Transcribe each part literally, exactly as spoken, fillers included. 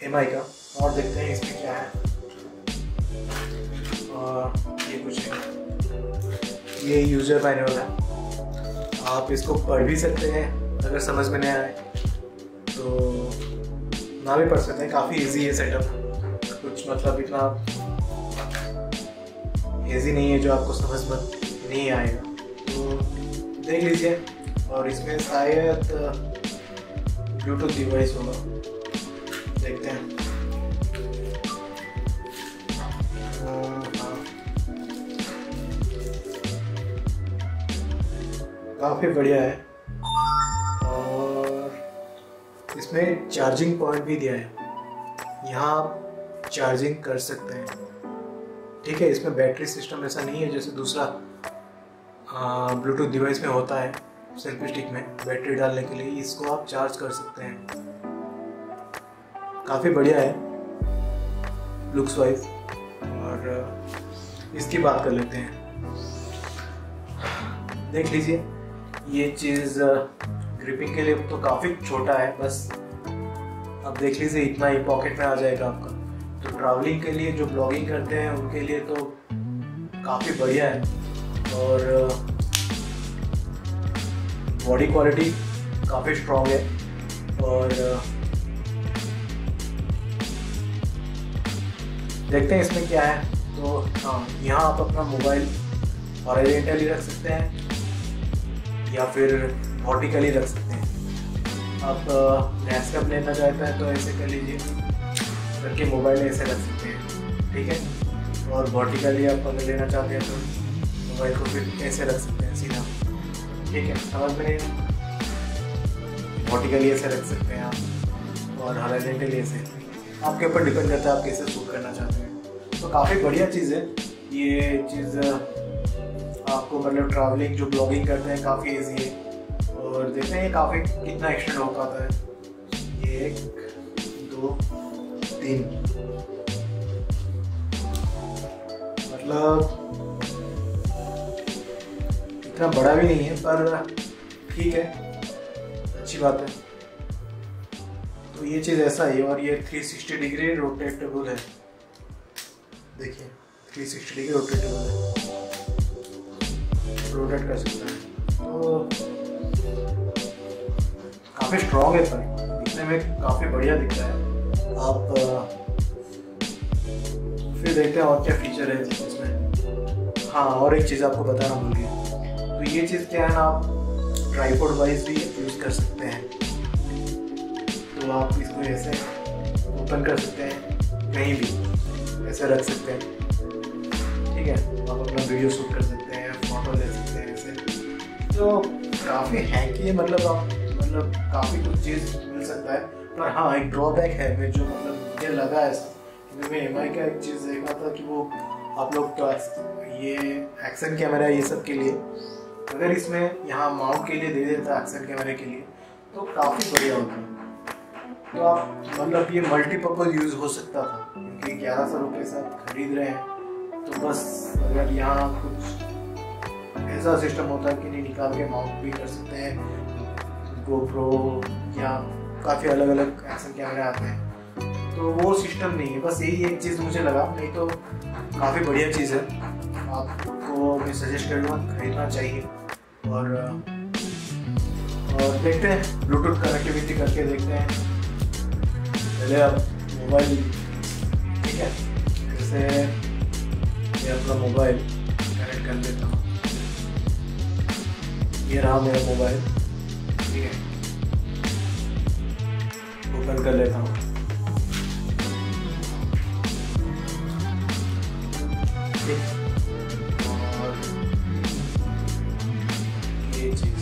M आई का, और देखते हैं इसमें क्या है। और ये कुछ है, ये यूजर मैनुअल है, आप इसको पढ़ भी सकते हैं अगर समझ में नहीं आए तो ना भी पढ़ सकते हैं। काफ़ी इजी है सेटअप, कुछ मतलब इतना इजी नहीं है जो आपको समझ में नहीं आएगा, तो देख लीजिए। और इसमें शायद ब्लूटूथ डिवाइस होगा, देखते हैं। काफ़ी बढ़िया है, और इसमें चार्जिंग पॉइंट भी दिया है, यहाँ आप चार्जिंग कर सकते हैं। ठीक है, इसमें बैटरी सिस्टम ऐसा नहीं है जैसे दूसरा ब्लूटूथ डिवाइस में होता है, सेल्फी स्टिक में बैटरी डालने के लिए इसको आप चार्ज कर सकते हैं। काफ़ी बढ़िया है लुक्स वाइज। और इसकी बात कर लेते हैं, देख लीजिए। ये चीज़ ग्रिपिंग के लिए तो काफ़ी छोटा है, बस अब देख लीजिए इतना ही पॉकेट में आ जाएगा आपका। तो ट्रैवलिंग के लिए जो ब्लॉगिंग करते हैं उनके लिए तो काफ़ी बढ़िया है। और बॉडी क्वालिटी काफ़ी स्ट्रॉन्ग है। और देखते हैं इसमें क्या है। तो हाँ, यहाँ आप अपना मोबाइल हॉरिजॉन्टली रख सकते हैं या फिर वर्टिकली रख सकते हैं। आप लैपटॉप लेना चाहते हैं तो ऐसे कर लीजिए, करके मोबाइल ऐसे रख सकते हैं। ठीक है, और वर्टिकली आप अगर लेना चाहते हैं तो मोबाइल को फिर ऐसे रख सकते हैं सीधा। ठीक है, समझ में नहीं, वर्टिकली ऐसे रख सकते हैं आप, और हॉरिजॉन्टली ऐसे, आपके ऊपर डिपेंड करता है आप कैसे शूट करना चाहते हैं। तो काफ़ी बढ़िया चीज़ है ये चीज़, आपको मतलब ट्रैवलिंग जो ब्लॉगिंग करते हैं काफ़ी इजी है। और देखते हैं काफ़ी कितना एक्सटेंड हो पाता है। ये एक दो तीन, मतलब इतना बड़ा भी नहीं है, पर ठीक है, अच्छी बात है। तो ये चीज़ ऐसा है। और ये तीन सौ साठ डिग्री रोटेटेबल है, देखिए तीन सौ साठ डिग्री रोटेटेबल है, रोटेट कर सकते हैं। तो काफ़ी स्ट्रॉन्ग है, पर दिखने में काफ़ी बढ़िया दिखता है। आप फिर देखते हैं और क्या फीचर है इसमें। हाँ, और एक चीज़ आपको बताना भूल गया। तो ये चीज़ क्या है ना, आप ट्राइपॉड वाइज भी यूज़ कर सकते हैं। तो आप इसको ऐसे ओपन कर सकते हैं, कहीं भी ऐसे रख सकते हैं। ठीक है, आप अपना वीडियो शूट कर सकते हैं, फोटो ले सकते हैं ऐसे। तो काफ़ी हैकी है, मतलब आप मतलब काफ़ी कुछ चीज़ मिल सकता है। पर हाँ, एक ड्रॉबैक है में जो मतलब मुझे लगा ऐसा, क्योंकि मैं एम आई का एक चीज़ देखा था कि वो आप लोग तो ये एक्शन कैमरा ये सब के लिए, अगर इसमें यहाँ माउंट के लिए दे देता एक्शन कैमरे के लिए तो काफ़ी बढ़िया होता है। तो आप मतलब ये मल्टीपर्पज़ यूज़ हो सकता था, क्योंकि ग्यारह सौ रुपये से आप खरीद रहे हैं। तो बस अगर यहाँ कुछ ऐसा सिस्टम होता है कि नहीं, निकाल के माउंट भी कर सकते हैं, गोप्रो या काफ़ी अलग अलग एक्शन कैमरे आते हैं, तो वो सिस्टम नहीं है। बस यही एक चीज़ मुझे लगा, नहीं तो काफ़ी बढ़िया चीज़ है, आपको मैं सजेस्ट करूँगा खरीदना चाहिए। और और देखते हैं ब्लूटूथ कनेक्टिविटी करके देखते हैं। पहले आप मोबाइल, ठीक है, जैसे मैं अपना मोबाइल कनेक्ट कर लेता हूँ। ये रहा मेरा मोबाइल, ठीक है, ओपन कर लेता हूँ। और ये चीज़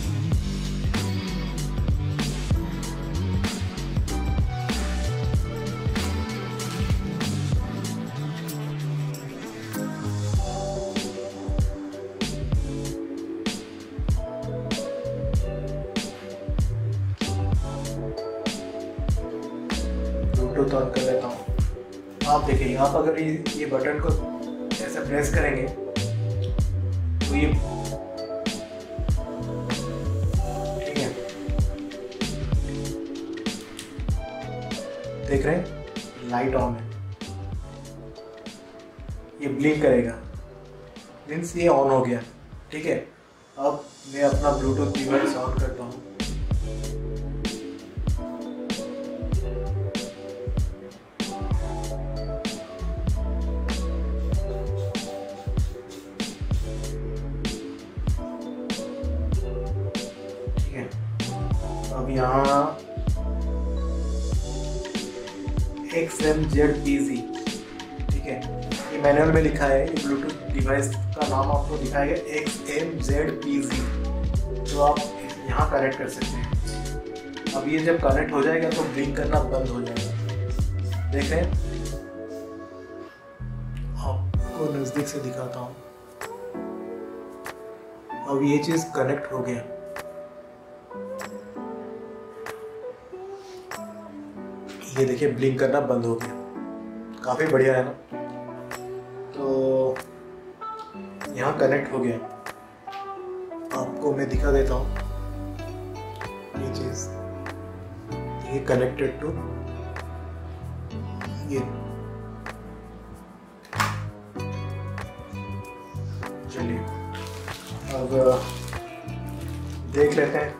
ब्लूटूथ ऑन कर लेता हूँ। आप देखिए, आप अगर ये ये बटन को ऐसे प्रेस करेंगे तो ये, ठीक है, देख रहे हैं लाइट ऑन है, ये ब्लिंक करेगा, मीन्स ये ऑन हो गया। ठीक है, अब मैं अपना ब्लूटूथ डिवाइस ऑन करता हूँ। ठीक है, अब यहाँ X M Z P G, ठीक है, ये मैनुअल में लिखा है, ये ब्लूटूथ डिवाइस का नाम आपको दिखाएगा X M Z P G, जो आप यहाँ कनेक्ट कर सकते हैं। अब ये जब कनेक्ट हो जाएगा तो ब्लिंक करना बंद हो जाएगा। देख रहे हैं, आपको नज़दीक से दिखाता हूँ। अब ये चीज़ कनेक्ट हो गया, ये देखिए ब्लिंक करना बंद हो गया। काफ़ी बढ़िया है ना। तो यहाँ कनेक्ट हो गया, आपको मैं दिखा देता हूँ ये चीज़, ये कनेक्टेड टू ये। चलिए अब देख लेते हैं।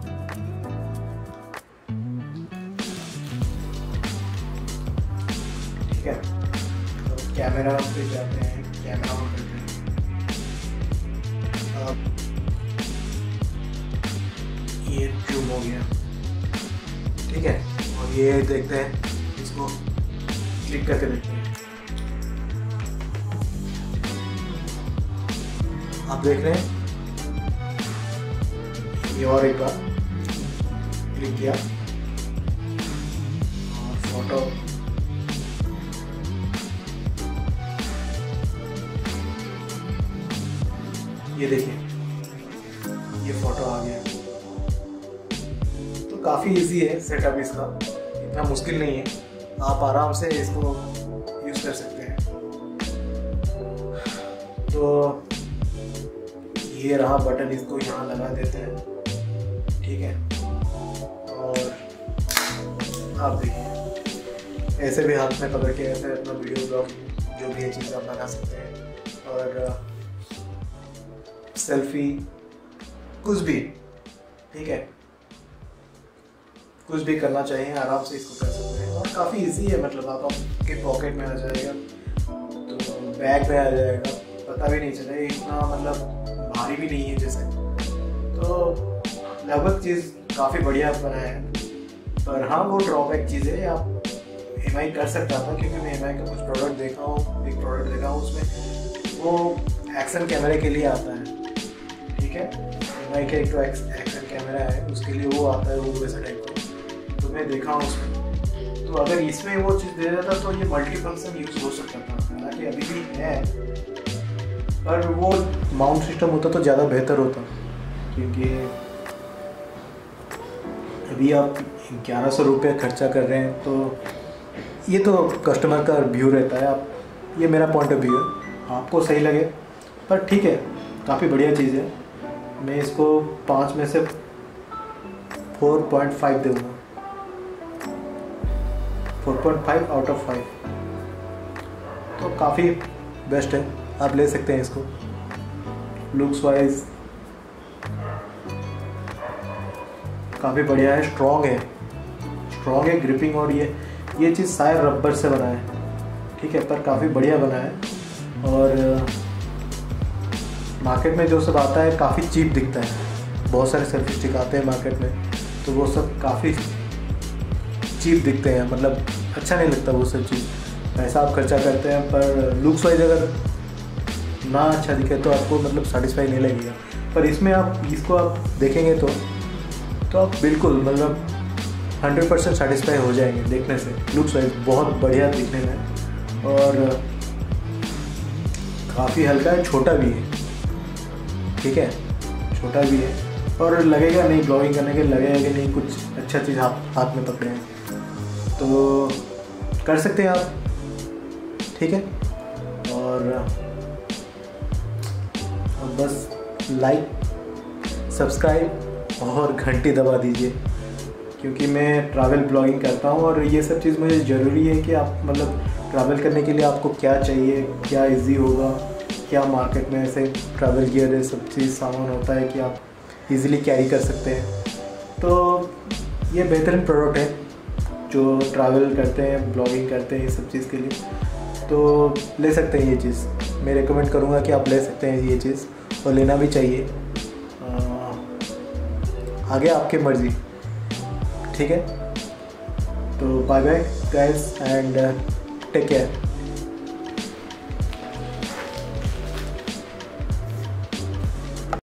ठीक है, तो कैमरा पे जाते हैं, कैमरा ऑन करते हैं। अब ये जूम हो गया, ठीक है, और ये देखते हैं, इसको क्लिक करके देखते हैं। आप देख रहे हैं, ये और एक बार क्लिक किया और फोटो, ये देखिए ये फोटो आ गया। तो काफ़ी इजी है सेटअप इसका, इतना मुश्किल नहीं है, आप आराम से इसको यूज़ कर सकते हैं। तो ये रहा बटन, इसको यहाँ लगा देते हैं। ठीक है, और आप देखिए ऐसे भी हाथ में पकड़ के ऐसे अपना वीडियो ब्लॉग जो भी ये चीज़ आप बना सकते हैं, और सेल्फी कुछ भी, ठीक है, कुछ भी करना चाहिए आराम से इसको कर सकते हैं। और काफ़ी इजी है, मतलब आप आपके पॉकेट में आ जाएगा, तो बैग में आ जाएगा, पता भी नहीं चलेगा, इतना मतलब भारी भी नहीं है जैसे। तो लगभग चीज़ काफ़ी बढ़िया बना है, पर हाँ वो ड्रॉबैक चीज़ है, आप एम आई कर सकता था, क्योंकि मैं एम आई का कुछ प्रोडक्ट देखा हूँ, एक प्रोडक्ट देखा हूँ उसमें वो एक्शन कैमरे के लिए आता है। ठीक है, एम आई का एक तो एक्शन कैमरा है, उसके लिए वो आता है, वो वैसा टाइप का, तो मैं देखा हूँ उसमें। तो अगर इसमें वो चीज़ दे देता तो ये मल्टी फंक्शन यूज़ हो सकता था, हालांकि अभी भी है, पर वो माउंट सिस्टम होता तो ज़्यादा बेहतर होता, क्योंकि अभी आप ग्यारह सौ रुपये खर्चा कर रहे हैं, तो ये तो कस्टमर का व्यू रहता है, आप, ये मेरा पॉइंट ऑफ व्यू है, आपको सही लगे, पर ठीक है, काफ़ी बढ़िया चीज़ है। मैं इसको पाँच में से फोर पॉइंट फाइव दूँगा, four point five out of five, तो काफ़ी बेस्ट है, आप ले सकते हैं इसको। लुक्स वाइज काफ़ी बढ़िया है, स्ट्रॉन्ग है, स्ट्रॉन्ग है ग्रिपिंग, और ये ये चीज़ शायद रबर से बना है, ठीक है, पर काफ़ी बढ़िया बना है। और मार्केट में जो सब आता है काफ़ी चीप दिखता है, बहुत सारे सेल्फी स्टिक आते हैं मार्केट में, तो वो सब काफ़ी चीप दिखते हैं, मतलब अच्छा नहीं लगता वो सब चीज़, पैसा आप खर्चा करते हैं, पर लुक्स वाइज अगर ना अच्छा दिखे तो आपको मतलब सेटिस्फाई नहीं लगेगा। पर इसमें आप इसको आप देखेंगे तो तो आप बिल्कुल मतलब हंड्रेड परसेंट सेटिस्फाई हो जाएंगे देखने से। लुक्स वाइज बहुत बढ़िया दिखने में, और काफ़ी हल्का है, छोटा भी है, ठीक है, छोटा भी है, और लगेगा नहीं ब्लॉगिंग करने के, लगेगा कि नहीं कुछ अच्छा चीज़ हाथ हाथ में पकड़े हैं, तो कर सकते हैं आप, ठीक है। और बस लाइक, सब्सक्राइब और घंटी दबा दीजिए, क्योंकि मैं ट्रैवल ब्लॉगिंग करता हूँ और ये सब चीज़ मुझे ज़रूरी है कि आप मतलब ट्रैवल करने के लिए आपको क्या चाहिए, क्या इजी होगा, क्या मार्केट में ऐसे ट्रैवल गियर ये सब चीज़ सामान होता है कि आप इजीली कैरी कर सकते हैं। तो ये बेहतरीन प्रोडक्ट है जो ट्रैवल करते हैं, ब्लॉगिंग करते हैं, ये सब चीज़ के लिए तो ले सकते हैं ये चीज़। मैं रिकमेंड करूँगा कि आप ले सकते हैं ये चीज़ और लेना भी चाहिए। आ, आगे आपकी मर्ज़ी, ठीक है। तो bye bye guys and take care.